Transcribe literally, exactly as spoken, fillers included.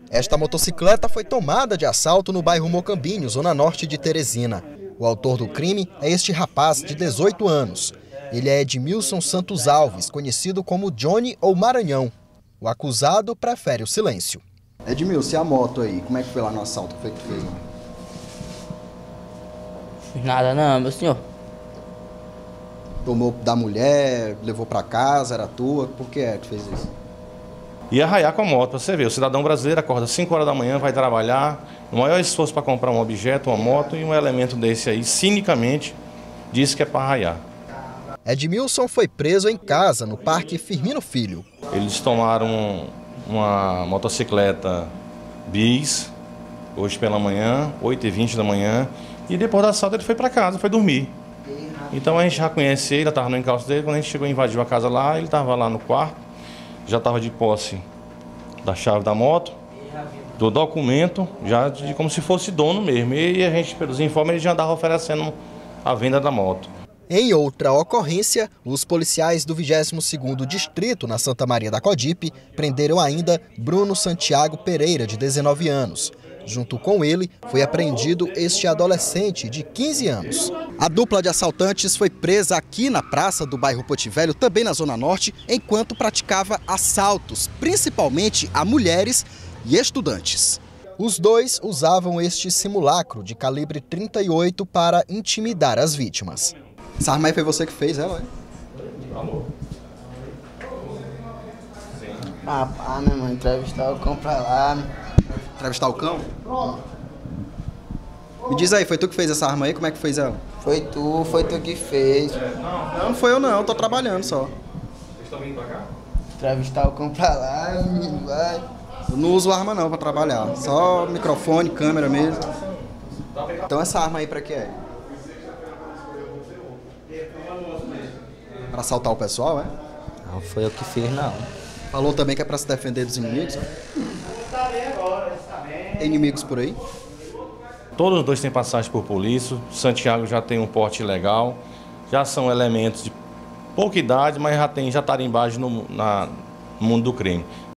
Esta motocicleta foi tomada de assalto no bairro Mocambinho, zona norte de Teresina. O autor do crime é este rapaz de dezoito anos. Ele é Edmilson Santos Alves, conhecido como Johnny ou Maranhão. O acusado prefere o silêncio. Edmilson, e a moto aí? Como é que foi lá no assalto? O que foi que fez? Nada não, meu senhor. Tomou da mulher, levou pra casa, era tua? Por que é que fez isso? Ia raiar com a moto, pra você ver. O cidadão brasileiro acorda às cinco horas da manhã, vai trabalhar, no maior esforço para comprar um objeto, uma moto, e um elemento desse aí, cinicamente, diz que é para raiar. Edmilson foi preso em casa, no Parque Firmino Filho. Eles tomaram uma motocicleta bis, hoje pela manhã, oito e vinte da manhã, e depois do assalto ele foi para casa, foi dormir. Então a gente já conhece ele, estava no encalço dele, quando a gente chegou e invadiu a casa lá, ele estava lá no quarto, já estava de posse da chave da moto, do documento, já de, como se fosse dono mesmo. E a gente, pelos informes, ele já andava oferecendo a venda da moto. Em outra ocorrência, os policiais do vigésimo segundo Distrito, na Santa Maria da Codipe, prenderam ainda Bruno Santiago Pereira, de dezenove anos. Junto com ele, foi apreendido este adolescente de quinze anos. A dupla de assaltantes foi presa aqui na praça do bairro Potivelho, também na Zona Norte, enquanto praticava assaltos, principalmente a mulheres e estudantes. Os dois usavam este simulacro de calibre trinta e oito para intimidar as vítimas. Essa arma aí foi você que fez ela, é? Alô? Ah, pá, meu irmão, entrevistar o cão pra lá, né? Entrevistar o cão? Me diz aí, foi tu que fez essa arma aí? Como é que fez ela? Foi tu, foi tu que fez. Não, não foi eu não, tô trabalhando só. Vocês estão vindo pra cá? Entrevistar o cão pra lá, menino, vai. Eu não uso arma não pra trabalhar, só microfone, câmera mesmo. Então essa arma aí pra que é? Pra assaltar o pessoal, é? Não foi eu que fiz, não. Falou também que é pra se defender dos inimigos, ó. Tem inimigos por aí? Todos os dois têm passagem por polícia. Santiago já tem um porte legal. Já são elementos de pouca idade, mas já tem já tarimbagem no, na, no mundo do crime.